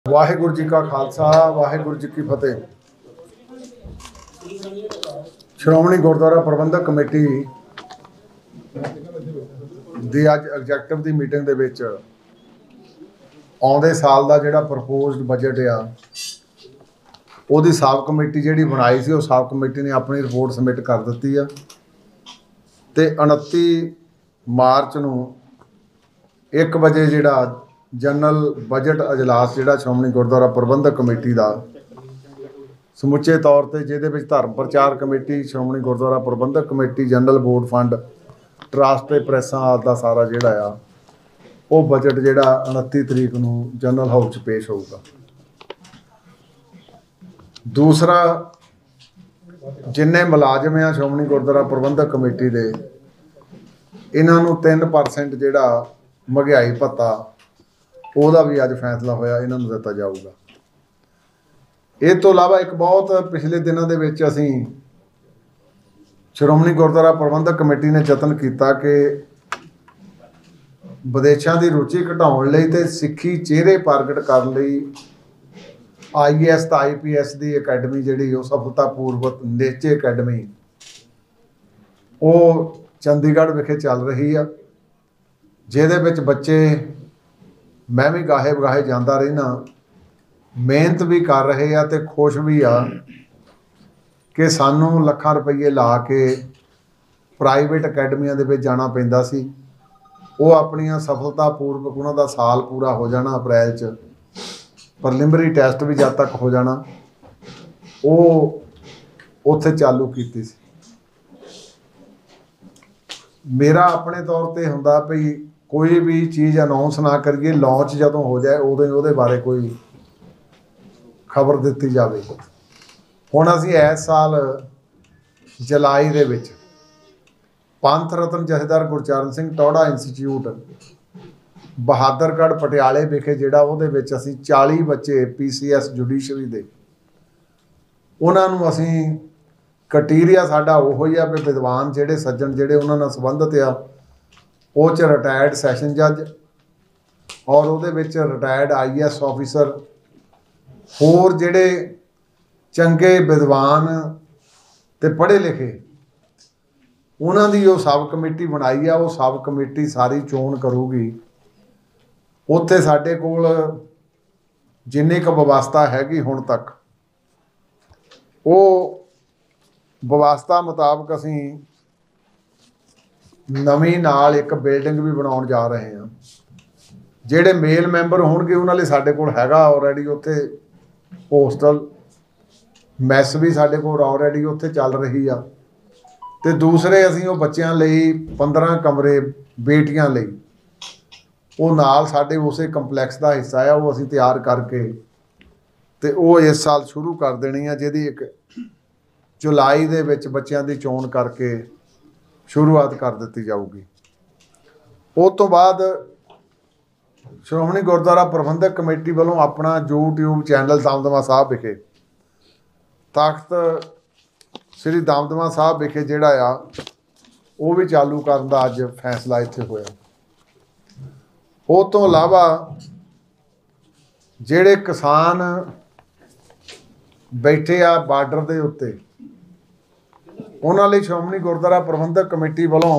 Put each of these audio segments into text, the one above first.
वाहिगुरू जी का खालसा वाहिगुरू जी की फतेह। श्रोमणी गुरुद्वारा प्रबंधक कमेटी ਦੀ ਅੱਜ ਐਗਜ਼ੈਕਟਿਵ ਦੀ ਮੀਟਿੰਗ ਦੇ ਵਿੱਚ ਆਉਂਦੇ ਸਾਲ ਦਾ ਜਿਹੜਾ ਪ੍ਰਪੋਜ਼ਡ ਬਜਟ ਆ ਉਹਦੀ ਸਾਬ ਕਮੇਟੀ ਜਿਹੜੀ ਬਣਾਈ ਸੀ ਉਹ ਸਾਬ ਕਮੇਟੀ ਨੇ ਆਪਣੀ ਰਿਪੋਰਟ ਸਬਮਿਟ ਕਰ ਦਿੱਤੀ ਆ ਤੇ 29 ਮਾਰਚ ਨੂੰ 1 ਵਜੇ ਜਿਹੜਾ ਜਨਰਲ ਬਜਟ ਅਜਲਾਸ ਜਿਹੜਾ ਸ਼੍ਰੋਮਣੀ ਗੁਰਦੁਆਰਾ ਪ੍ਰਬੰਧਕ ਕਮੇਟੀ ਦਾ ਸਮੁੱਚੇ ਤੌਰ ਤੇ ਜਿਹਦੇ ਵਿੱਚ ਧਰਮ ਪ੍ਰਚਾਰ committee Shiromani Gurdwara Prabandhak committee general board fund trust ते प्रेसा का सारा जोड़ा वो बजट जोड़ा 29 तरीक को जनरल हाउस पेश होगा। दूसरा जिन्ने मुलाजम आ श्रोमणी गुरुद्वारा प्रबंधक कमेटी दे इन्हों 3% जोड़ा महंगाई भत्ता वह भी अज फैसला होया इन्हों दिता जाऊगा। इस तो इलावा एक बहुत पिछले दिनों के असी श्रोमणी गुरुद्वारा प्रबंधक कमेटी ने यतन किया कि विदेशों की रुचि घटाने लई ते सिक्खी चेहरे प्रगट करने लई IAS तो IPS की अकैडमी जी सफलतापूर्वक नेचे अकैडमी वो चंडीगढ़ विखे चल रही है जिहदे विच बच्चे मैं भी गाहे बगाहे जाता रहना मेहनत भी कर रहे हैं तो खुश भी आ कि सानू लाखां रुपये ला के प्राइवेट अकैडमियां दे विच जाना पैंदा सी वो अपनियां सफलतापूर्वक उन्हां दा साल पूरा हो जाना अप्रैल च प्रलिमिनरी टैसट भी जद तक हो जाना वो उत्थे चालू कीती सी। मेरा अपने तौर पर हुंदा भी कोई भी चीज़ अनाउंस ना करिए लॉन्च जदों हो जाए उदों ही उहदे बारे कोई खबर दित्ती जावे। हुण असीं इस साल जुलाई दे विच पंथ रतन जथेदार गुरचरण सिंह टौड़ा इंस्टीट्यूट बहादरगढ़ पटियाले विखे जिहड़ा उहदे विच असीं 40 बच्चे PCS जुडिशरी दे उन्हां नूं असीं क्राइटेरिया साडा उहो ही आ भी विद्वान जिहड़े सज्जण जिहड़े उन्हां नाल संबंधित आ ਉਹ 'ਚ रिटायर्ड सैशन जज और उहदे विच रिटायर्ड IAS ऑफिसर होर जिहड़े चंगे विद्वान ते पढ़े लिखे उन्हां दी जो सब कमेटी बनाई आ वो सब कमेटी सारी चोण करूगी। उत्थे साडे कोल जिन्नी क व्यवस्था हैगी हुण तक वो व्यवस्था मुताबक असीं नवीं नाल एक बिल्डिंग भी बनाउण जा रहे हैं। जिहड़े मेल मैंबर होणगे उन्हां लई साडे कोल हैगा ऑलरेडी उत्थे होस्टल मैस भी साडे कोल ऑलरेडी उत्थे चल रही आ ते दूसरे असीं वो बच्चों लई 15 कमरे बेटियां लई वो नाल साडे उसे कंपलैक्स का हिस्सा है वो असीं तैयार करके ते वो इस साल शुरू कर देनी है जिहदी एक जुलाई दे विच बच्चों की चोण करके शुरुआत कर दी जाऊगी। उस तो बाद श्रोमणी गुरुद्वारा प्रबंधक कमेटी वालों अपना YouTube चैनल दमदमा साहब विखे तख्त श्री दमदमा साहब विखे जिहड़ा आ वो भी चालू करन दा अज फैसला इत्थे होया। उस तो इलावा जिहड़े किसान बैठे आ बार्डर दे उत्ते उन्हां लई श्रोमणी गुरुद्वारा प्रबंधक कमेटी वालों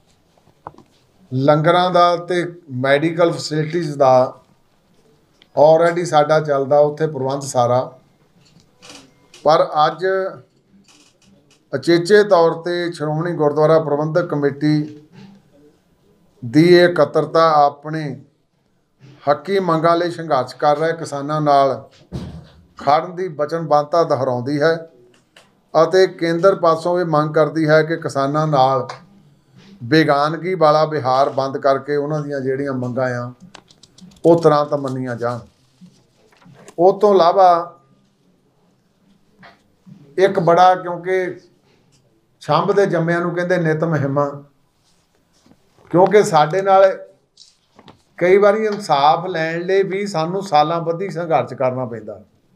लंगरां दा ते मैडिकल फैसिलिटीज़ दा ऑलरेडी साडा चलदा उत्थे प्रबंध सारा पर अज अचेचे तौर पर श्रोमणी गुरुद्वारा प्रबंधक कमेटी दी इकत्तरता अपने हकी मंगां लई संघर्ष कर रहे किसानां नाल खड़न की वचनबद्धता दोहराउंदी है ਅਤੇ केंद्र पासों ये मंग करती है कि किसानां नाल बेगानगी वाला विहार बंद करके उन्हां दीयां जिहड़ियां मंगां आ वो तुरंत मन्नियां जाण। उस तो इलावा एक बड़ा क्योंकि छंभ दे जम्मिਆਂ ਨੂੰ ਕਹਿੰਦੇ ਨਿਤ ਮਹਿਮਾ क्योंकि साडे नाल कई बारी इंसाफ लैण लई भी सानूं सालां ਬੱਧੀ संघर्ष करना पैंदा।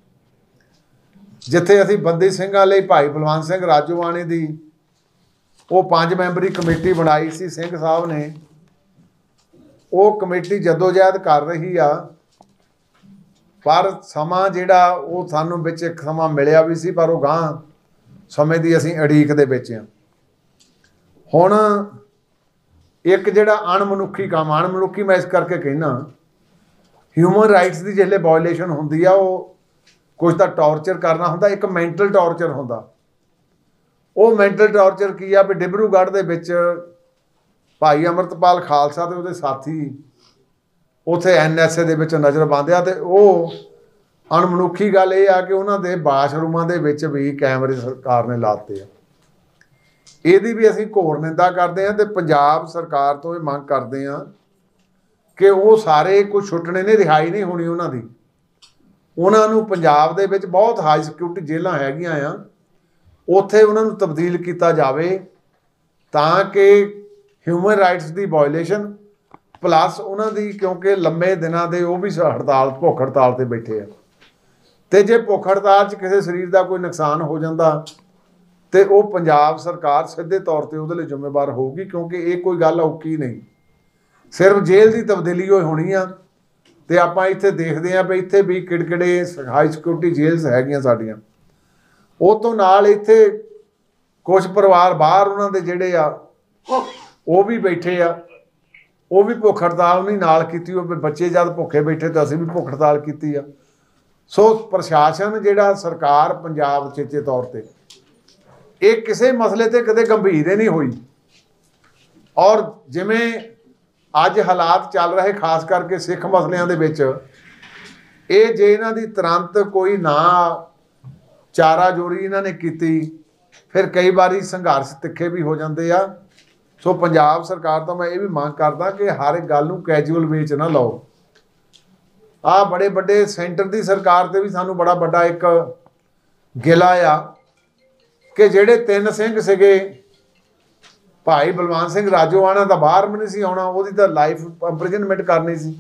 जिथे असीं बंदी ਸਿੰਘਾਂ ਲਈ भाई बलवंत सिंह राजोवाणी दी वो 5 मैंबरी कमेटी बनाई सी सिंह साहब ने वो कमेटी जदोजहद कर रही आ पर समा जिहड़ा वो सानूं विच एक समा मिलिया भी सी, पर वो गां समय की असीं अड़ीक दे विच आ। हुण एक जिहड़ा अणमनुखी काम, अणमनुखी मैं इस करके कहना, ह्यूमन राइट्स की जिसले वायोलेशन हुंदी आ, वो कुछ तो टॉर्चर करना हुंदा, एक मैंटल टॉर्चर हुंदा। वो मैंटल टॉर्चर की आ भी डिब्रूगढ़ दे विच भाई अमृतपाल खालसा ते उहदे साथी उत्थे NSA दे विच नज़र पाਉਂਦੇ आ, ते वो अणमनुखी गल ये आ कि उन्हां दे बाथरूमां दे विच भी कैमरे सरकार ने लाते आ। ਇਹਦੀ भी ਅਸੀਂ ਘੋਰ ਨਿੰਦਾ ਕਰਦੇ ਹਾਂ ਤੇ ਪੰਜਾਬ ਸਰਕਾਰ ਤੋਂ ਇਹ ਮੰਗ ਕਰਦੇ ਹਾਂ ਕਿ ਉਹ ਸਾਰੇ ਕੁਝ ਛੁੱਟਣੇ ਨੇ, ਰਿਹਾਈ ਨਹੀਂ ਹੋਣੀ ਉਹਨਾਂ ਦੀ। ਉਹਨਾਂ ਨੂੰ ਪੰਜਾਬ ਦੇ ਵਿੱਚ ਬਹੁਤ ਹਾਈ ਸਿਕਿਉਰਿਟੀ ਜੇਲ੍ਹਾਂ ਹੈਗੀਆਂ ਆ, ਉੱਥੇ ਉਹਨਾਂ ਨੂੰ ਤਬਦੀਲ ਕੀਤਾ ਜਾਵੇ ਤਾਂ ਕਿ ਹਿਊਮਨ ਰਾਈਟਸ ਦੀ ਵਾਇਓਲੇਸ਼ਨ ਪਲੱਸ ਉਹਨਾਂ ਦੀ, ਕਿਉਂਕਿ ਲੰਮੇ ਦਿਨਾਂ ਦੇ ਉਹ ਵੀ ਹੜਤਾਲ, ਭੁੱਖ ਹੜਤਾਲ ਤੇ ਬੈਠੇ ਆ, ਤੇ ਜੇ ਭੁੱਖ ਹੜਤਾਲ 'ਚ ਕਿਸੇ ਸਰੀਰ ਦਾ ਕੋਈ ਨੁਕਸਾਨ ਹੋ ਜਾਂਦਾ ਤੇ ਉਹ ਪੰਜਾਬ ਸਰਕਾਰ ਸਿੱਧੇ ਤੌਰ ਤੇ ਉਹਦੇ ਲਈ ਜ਼ਿੰਮੇਵਾਰ ਹੋਊਗੀ, ਕਿਉਂਕਿ ਇਹ ਕੋਈ ਗੱਲ ਔਖੀ ਨਹੀਂ। ਸਿਰਫ ਜੇਲ੍ਹ ਦੀ ਤਬਦੀਲੀ ਹੋਣੀ ਆ। ਤੇ ਆਪਾਂ ਇੱਥੇ ਦੇਖਦੇ ਆ ਵੀ ਇੱਥੇ ਵੀ ਕਿਹੜੇ ਹਾਈ ਸਿਕਿਉਰਿਟੀ ਜੇਲ੍ਹ ਹੈਗੀਆਂ ਸਾਡੀਆਂ। ਉਹ ਤੋਂ ਨਾਲ ਇੱਥੇ ਕੁਝ ਪਰਿਵਾਰ ਬਾਹਰ ਉਹਨਾਂ ਦੇ ਜਿਹੜੇ ਆ ਉਹ ਵੀ ਬੈਠੇ ਆ, ਉਹ ਵੀ ਭੁੱਖ ਹੜਤਾਲ ਨਹੀਂ ਨਾਲ ਕੀਤੀ। ਉਹ ਬੱਚੇ ਜਦ ਭੁੱਖੇ ਬੈਠੇ ਤਾਂ ਅਸੀਂ ਵੀ ਭੁੱਖ ਹੜਤਾਲ ਕੀਤੀ ਆ। ਸੋ ਪ੍ਰਸ਼ਾਸਨ ਜਿਹੜਾ ਸਰਕਾਰ ਪੰਜਾਬ ਚੇਚੇ ਤੌਰ ਤੇ ਇਹ ਕਿਸੇ ਮਸਲੇ ਤੇ ਕਦੇ ਗੰਭੀਰ ਹੀ ਨਹੀਂ ਹੋਈ। ਔਰ ਜਿਵੇਂ ਅੱਜ ਹਾਲਾਤ ਚੱਲ ਰਹੇ ਖਾਸ ਕਰਕੇ ਸਿੱਖ ਮਸਲਿਆਂ ਦੇ ਵਿੱਚ, ਇਹ ਜੇ ਇਹਨਾਂ ਦੀ ਤੁਰੰਤ ਕੋਈ ਨਾ ਚਾਰਾ ਜੋਰੀ ਇਹਨਾਂ ਨੇ ਕੀਤੀ, ਫਿਰ ਕਈ ਵਾਰੀ ਸੰਘਰਸ਼ ਤਿੱਖੇ ਵੀ ਹੋ ਜਾਂਦੇ ਆ। ਸੋ ਪੰਜਾਬ ਸਰਕਾਰ ਤੋਂ ਮੈਂ ਇਹ ਵੀ ਮੰਗ ਕਰਦਾ ਕਿ ਹਰ ਇੱਕ ਗੱਲ ਨੂੰ ਕੈਜੂਅਲ ਵੇ 'ਚ ਨਾ ਲਾਓ। ਆਹ ਬੜੇ ਵੱਡੇ ਸੈਂਟਰ ਦੀ ਸਰਕਾਰ ਤੇ ਵੀ ਸਾਨੂੰ ਬੜਾ ਵੱਡਾ ਇੱਕ ਗਿਲਾ ਆ ਕਿ ਜਿਹੜੇ 3 ਸਿੰਘ ਸੀਗੇ, ਭਾਈ ਬਲਵੰਤ ਸਿੰਘ ਰਾਜੋਆਣਾ ਦਾ ਬਾਹਰ ਵੀ ਨਹੀਂ ਸੀ ਆਉਣਾ, ਉਹਦੀ ਤਾਂ ਲਾਈਫ ਇੰਪ੍ਰਿਜ਼ਨਮੈਂਟ ਕਰਨੀ ਸੀ,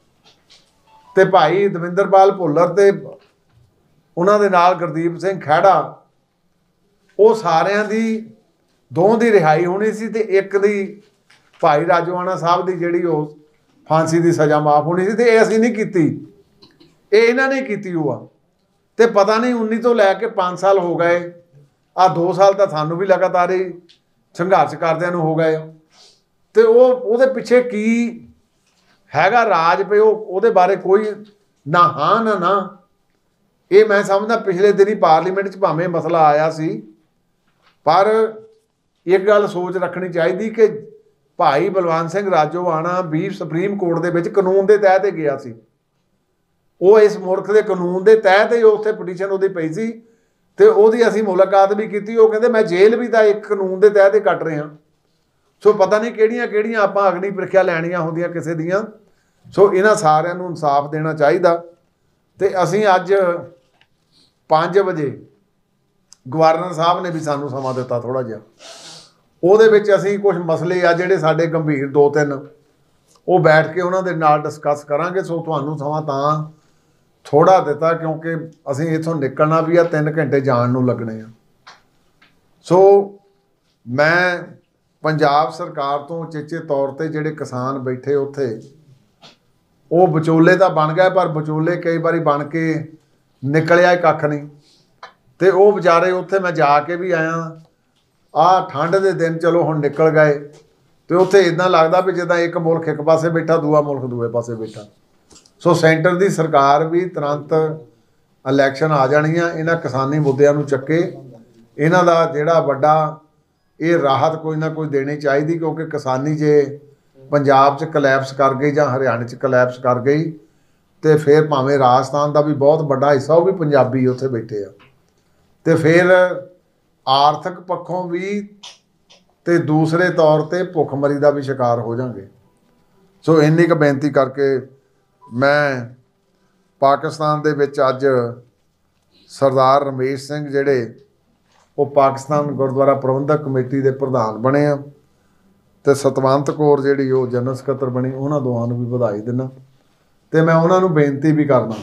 ਤੇ ਭਾਈ ਦਵਿੰਦਰਪਾਲ ਭੁੱਲਰ ਤੇ ਉਹਨਾਂ ਦੇ ਨਾਲ ਗੁਰਦੀਪ ਸਿੰਘ ਖਹਿੜਾ, ਉਹ ਸਾਰਿਆਂ ਦੀ 2 ਦੀ ਰਿਹਾਈ ਹੋਣੀ ਸੀ, ਤੇ ਇੱਕ ਦੀ ਭਾਈ ਰਾਜੋਆਣਾ ਸਾਹਿਬ ਦੀ ਜਿਹੜੀ ਉਹ ਫਾਂਸੀ ਦੀ ਸਜ਼ਾ ਮਾਫ ਹੋਣੀ ਸੀ, ਤੇ ਇਹ ਅਸੀਂ ਨਹੀਂ ਕੀਤੀ, ਇਹ ਇਹਨਾਂ ਨੇ ਕੀਤੀ। ਉਹ ਆ ਤੇ ਪਤਾ ਨਹੀਂ 19 ਤੋਂ ਲੈ ਕੇ 5 ਸਾਲ ਹੋ ਗਏ, ਆ 2 ਸਾਲ ਤਾਂ ਸਾਨੂੰ ਵੀ ਲਗਾਤਾਰ ਹੀ ਸੰਘਰਸ਼ ਕਰਦਿਆਂ ਨੂੰ ਹੋ ਗਏ। ਤੇ ਉਹਦੇ ਪਿੱਛੇ ਕੀ ਹੈਗਾ ਰਾਜ ਪਏ, ਉਹਦੇ ਬਾਰੇ ਕੋਈ ਨਾ ਹਾਂ ਨਾ। ਇਹ ਮੈਂ ਸਮਝਦਾ ਪਿਛਲੇ ਦਿਨੀ ਪਾਰਲੀਮੈਂਟ 'ਚ ਭਾਵੇਂ ਮਸਲਾ ਆਇਆ ਸੀ, ਪਰ ਇੱਕ ਗੱਲ ਸੋਚ ਰੱਖਣੀ ਚਾਹੀਦੀ ਕਿ ਭਾਈ ਬਲਵੰਤ ਸਿੰਘ ਰਾਜੋਆਣਾ ਵੀ ਸੁਪਰੀਮ ਕੋਰਟ ਦੇ ਵਿੱਚ ਕਾਨੂੰਨ ਦੇ ਤਹਿਤ ਗਿਆ ਸੀ। ਉਹ ਇਸ ਮੁਲਕ ਦੇ ਕਾਨੂੰਨ ਦੇ ਤਹਿਤ ਹੀ ਉੱਥੇ ਪਟੀਸ਼ਨ ਉਹਦੀ ਪਈ ਸੀ, ਤੇ ਉਹਦੀ ਅਸੀਂ ਮੁਲਾਕਾਤ ਵੀ ਕੀਤੀ। ਉਹ ਕਹਿੰਦੇ ਮੈਂ ਜੇਲ੍ਹ ਵੀ ਤਾਂ ਇੱਕ ਕਾਨੂੰਨ ਦੇ ਤਹਿਤ ਹੀ ਕੱਟ ਰਿਹਾ। ਸੋ ਪਤਾ ਨਹੀਂ ਕਿਹੜੀਆਂ ਆਪਾਂ ਅਗਨੀ ਪ੍ਰੀਖਿਆ ਲੈਣੀਆਂ ਹੁੰਦੀਆਂ ਕਿਸੇ ਦੀਆਂ। ਸੋ ਇਹਨਾਂ ਸਾਰਿਆਂ ਨੂੰ ਇਨਸਾਫ ਦੇਣਾ ਚਾਹੀਦਾ। ਤੇ ਅਸੀਂ ਅੱਜ 5 ਵਜੇ ਗਵਰਨਰ ਸਾਹਿਬ ਨੇ ਵੀ ਸਾਨੂੰ ਸਮਾਂ ਦਿੱਤਾ ਥੋੜ੍ਹਾ ਜਿਹਾ, ਉਹਦੇ ਵਿੱਚ ਅਸੀਂ ਕੁਝ ਮਸਲੇ ਆ ਜਿਹੜੇ ਸਾਡੇ ਗੰਭੀਰ 2-3 ਉਹ ਬੈਠ ਕੇ ਉਹਨਾਂ ਦੇ ਨਾਲ ਡਿਸਕਸ ਕਰਾਂਗੇ। ਸੋ ਤੁਹਾਨੂੰ ਸਮਾਂ ਤਾਂ ਥੋੜ੍ਹਾ ਦਿੱਤਾ ਕਿਉਂਕਿ ਅਸੀਂ ਇੱਥੋਂ ਨਿਕਲਣਾ ਵੀ ਆ, 3 ਘੰਟੇ ਜਾਣ ਨੂੰ ਲੱਗਣੇ ਆ। ਸੋ ਮੈਂ ਪੰਜਾਬ ਸਰਕਾਰ ਤੋਂ ਉਚੇਚੇ ਤੌਰ ਤੇ ਜਿਹੜੇ ਕਿਸਾਨ ਬੈਠੇ ਉੱਥੇ, ਉਹ ਵਿਚੋਲੇ ਤਾਂ ਬਣ ਗਏ, ਪਰ ਵਿਚੋਲੇ ਕਈ ਵਾਰੀ ਬਣ ਕੇ ਨਿਕਲਿਆ ਕੱਖ ਨਹੀਂ। ਤੇ ਉਹ ਵਿਚਾਰੇ ਉੱਥੇ ਮੈਂ ਜਾ ਕੇ ਵੀ ਆਇਆ, ਆਹ ਠੰਡ ਦੇ ਦਿਨ ਚਲੋ ਹੁਣ ਨਿਕਲ ਗਏ, ਤੇ ਉੱਥੇ ਇੱਦਾਂ ਲੱਗਦਾ ਵੀ ਜਿੱਦਾਂ ਇੱਕ ਮੁਲਕ ਇੱਕ ਪਾਸੇ ਬੈਠਾ, ਦੂਆ ਮੁਲਕ ਦੂਏ ਪਾਸੇ ਬੈਠਾ। ਸੋ ਸੈਂਟਰ ਦੀ ਸਰਕਾਰ ਵੀ ਤੁਰੰਤ ਇਲੈਕਸ਼ਨ ਆ ਜਾਣੀਆਂ, ਇਹਨਾਂ ਕਿਸਾਨੀ ਮੁੱਦਿਆਂ ਨੂੰ ਚੱਕੇ, ਇਹਨਾਂ ਦਾ ਜਿਹੜਾ ਵੱਡਾ ਇਹ ਰਾਹਤ ਕੋਈ ਨਾ ਕੋਈ ਦੇਣੀ ਚਾਹੀਦੀ, ਕਿਉਂਕਿ ਕਿਸਾਨੀ ਜੇ ਪੰਜਾਬ 'ਚ ਕਲੈਪਸ ਕਰ ਗਈ ਜਾਂ ਹਰਿਆਣੇ 'ਚ ਕਲੈਪਸ ਕਰ ਗਈ, ਤੇ ਫਿਰ ਭਾਵੇਂ ਰਾਜਸਥਾਨ ਦਾ ਵੀ ਬਹੁਤ ਵੱਡਾ ਹਿੱਸਾ ਉਹ ਵੀ ਪੰਜਾਬੀ ਉੱਥੇ ਬੈਠੇ ਆ, ਤੇ ਫਿਰ ਆਰਥਿਕ ਪੱਖੋਂ ਵੀ ਤੇ ਦੂਸਰੇ ਤੌਰ ਤੇ ਭੁੱਖਮਰੀ ਦਾ ਵੀ ਸ਼ਿਕਾਰ ਹੋ ਜਾਵਾਂਗੇ। ਸੋ ਇੰਨੀ ਕੁ ਬੇਨਤੀ ਕਰਕੇ ਮੈਂ ਪਾਕਿਸਤਾਨ ਦੇ ਵਿੱਚ ਅੱਜ ਸਰਦਾਰ ਰਮੇਸ਼ ਸਿੰਘ ਜਿਹੜੇ ਉਹ ਪਾਕਿਸਤਾਨ ਗੁਰਦੁਆਰਾ ਪ੍ਰਬੰਧਕ ਕਮੇਟੀ ਦੇ ਪ੍ਰਧਾਨ ਬਣੇ ਆ, ਤੇ ਸਤਵੰਤ ਕੌਰ ਜਿਹੜੀ ਉਹ ਜਨਰਲ ਸਕੱਤਰ ਬਣੀ, ਉਹਨਾਂ ਦੋਹਾਂ ਨੂੰ ਵੀ ਵਧਾਈ ਦਿੰਦਾ। ਤੇ ਮੈਂ ਉਹਨਾਂ ਨੂੰ ਬੇਨਤੀ ਵੀ ਕਰਦਾ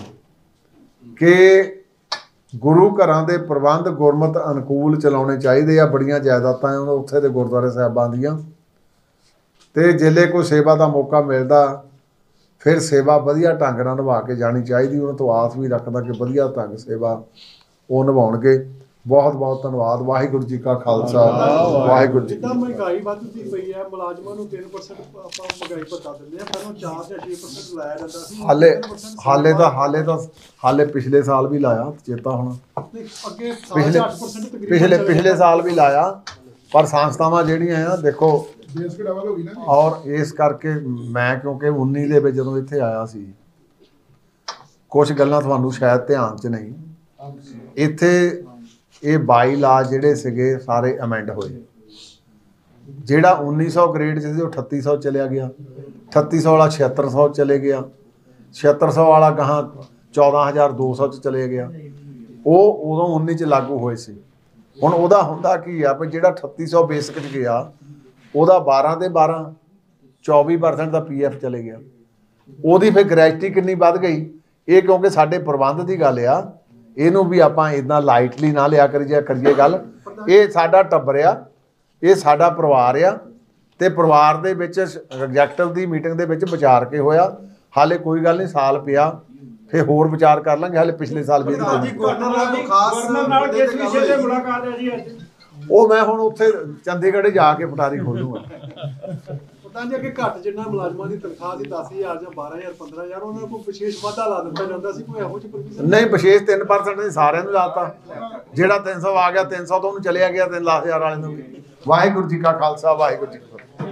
ਕਿ ਗੁਰੂ ਘਰਾਂ ਦੇ ਪ੍ਰਬੰਧ ਗੁਰਮਤ ਅਨੁਕੂਲ ਚਲਾਉਣੇ ਚਾਹੀਦੇ ਆ। ਬੜੀਆਂ ਜਾਇਦਾਦਾਂ ਉੱਥੇ ਦੇ ਗੁਰਦੁਆਰੇ ਸਾਹਿਬਾਂ ਦੀਆਂ, ਤੇ ਜਿਲੇ ਕੋਈ ਸੇਵਾ ਦਾ ਮੌਕਾ ਮਿਲਦਾ ਫਿਰ ਸੇਵਾ ਵਧੀਆ ਢੰਗ ਨਾਲ ਨਿਭਾ ਕੇ ਜਾਣੀ ਚਾਹੀਦੀ। ਉਹਨਾਂ ਤੋਂ ਆਸ ਵੀ ਰੱਖਦਾ ਕਿ ਵਧੀਆ ਢੰਗ ਸੇਵਾ ਉਹ ਨਿਭਾਉਣਗੇ। ਬਹੁਤ ਬਹੁਤ ਧੰਨਵਾਦ। ਵਾਹਿਗੁਰੂ ਜੀ ਕਾ ਖਾਲਸਾ, ਵਾਹਿਗੁਰੂ ਜੀ। ਜਿੱਦਾਂ ਮਹਿੰਗਾਈ ਵੱਧਦੀ ਪਈ ਹੈ, ਮੁਲਾਜ਼ਮਾਂ ਨੂੰ 3% ਆਪਾਂ ਮਹਿੰਗਾਈ ਭੱਤਾ ਦਿੰਦੇ ਆ, ਪਹਿਲਾਂ 4 ਜਾਂ 6% ਲਾਇਆ ਜਾਂਦਾ ਸੀ। ਹਾਲੇ ਪਿਛਲੇ ਸਾਲ ਵੀ ਲਾਇਆ, ਚੇਤਾ ਹੋਣਾ। ਅੱਗੇ 8% ਤਕਰੀਬਨ ਪਿਛਲੇ ਸਾਲ ਵੀ ਲਾਇਆ, ਪਰ ਸੰਸਥਾਵਾਂ ਜਿਹੜੀਆਂ ਆ ਦੇਖੋ ਔਰ ਇਸ ਕਰਕੇ ਮੈਂ ਕਿਉਂਕਿ 19 ਦੇ ਵਿੱਚ ਜਦੋਂ ਇੱਥੇ ਆਇਆ ਸੀ, ਕੁਝ ਗੱਲਾਂ ਤੁਹਾਨੂੰ ਸ਼ਾਇਦ ਧਿਆਨ 'ਚ ਨਹੀਂ। ਇੱਥੇ ਇਹ 22 ਲਾ ਜਿਹੜੇ ਸੀਗੇ ਸਾਰੇ ਅਮੈਂਡ ਹੋਏ। ਜਿਹੜਾ 1900 ਗ੍ਰੇਡ 'ਚ ਸੀ ਉਹ 3800 ਚਲਿਆ ਗਿਆ, 3800 ਵਾਲਾ 7600 ਚਲੇ ਗਿਆ, 7600 ਵਾਲਾ ਗਾਹਾਂ 14200 'ਚ ਚਲੇ ਗਿਆ। ਉਹ ਉਦੋਂ 19 'ਚ ਲਾਗੂ ਹੋਏ ਸੀ। ਹੁਣ ਉਹਦਾ ਹੁੰਦਾ ਕੀ ਆ ਵੀ ਜਿਹੜਾ 3800 ਬੇਸਿਕ 'ਚ ਗਿਆ ਉਹਦਾ 12 ਤੇ 12 24% ਦਾ PF ਚਲੇ ਗਿਆ। ਉਹਦੀ ਫਿਰ ਗ੍ਰੈਜੂਟੀ ਕਿੰਨੀ ਵੱਧ ਗਈ। ਇਹ ਕਿਉਂਕਿ ਸਾਡੇ ਪ੍ਰਬੰਧ ਦੀ ਗੱਲ ਆ, ਇਹਨੂੰ ਵੀ ਆਪਾਂ ਇੱਦਾਂ ਲਾਈਟਲੀ ਨਾ ਲਿਆ ਕਰੀਏ ਗੱਲ। ਇਹ ਸਾਡਾ ਟੱਬਰ ਆ, ਇਹ ਸਾਡਾ ਪਰਿਵਾਰ ਆ, ਤੇ ਪਰਿਵਾਰ ਦੇ ਵਿੱਚ ਐਗਜ਼ੈਕਟਿਵ ਦੀ ਮੀਟਿੰਗ ਦੇ ਵਿੱਚ ਵਿਚਾਰ ਕੇ ਹੋਇਆ। ਹਾਲੇ ਕੋਈ ਗੱਲ ਨਹੀਂ, ਸਾਲ ਪਿਆ, ਫਿਰ ਹੋਰ ਵਿਚਾਰ ਕਰ ਲਾਂਗੇ। ਹਾਲੇ ਪਿਛਲੇ ਸਾਲ ਵੀ ਉਹ ਮੈਂ ਹੁਣ ਉੱਥੇ ਚੰਡੀਗੜ੍ਹ ਜਾ ਕੇ ਪਟਾਰੀ ਖੋਲੂਗਾ। ਪਤਾ ਨਹੀਂ ਕਿ ਘੱਟ ਜਿੰਨਾ ਮੁਲਾਜ਼ਮਾਂ ਦੀ ਤਨਖਾਹ ਸੀ 10,000 ਜਾਂ 12,000 15,000 ਉਹਨਾਂ ਨੂੰ ਵਿਸ਼ੇਸ਼ ਵਾਧਾ ਲਾ ਦਿੱਤਾ ਜਾਂਦਾ ਸੀ, ਕੋਈ ਇਹੋ ਜਿਹੀ ਪ੍ਰੋਵੀਜ਼ਨ ਨਹੀਂ। ਵਿਸ਼ੇਸ਼ 3% ਨਹੀਂ, ਸਾਰਿਆਂ ਨੂੰ ਲਾਤਾ। ਜਿਹੜਾ 300 ਆ ਗਿਆ 300 ਤੋਂ ਉਹਨੂੰ ਚਲਿਆ ਗਿਆ 3 ਲੱਖ ਹਜ਼ਾਰ ਵਾਲੇ ਨੂੰ ਵੀ। ਵਾਹਿਗੁਰੂ ਜੀ ਕਾ ਖਾਲਸਾ, ਵਾਹਿਗੁਰੂ ਜੀ।